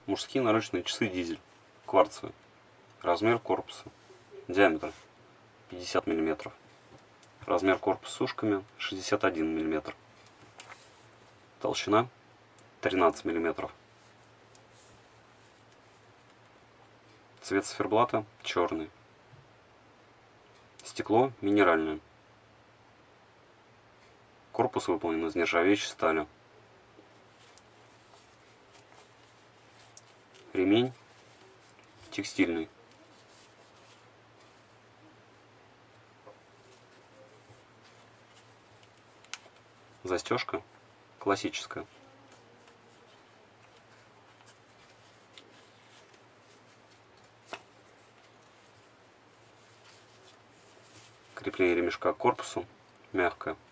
Мужские наручные часы дизель. Кварцевые. Размер корпуса. Диаметр 50 мм. Размер корпуса с ушками 61 мм. Толщина 13 мм. Цвет циферблата черный. Стекло минеральное. Корпус выполнен из нержавеющей стали. Ремень текстильный. Застежка классическая. Крепление ремешка к корпусу мягкое.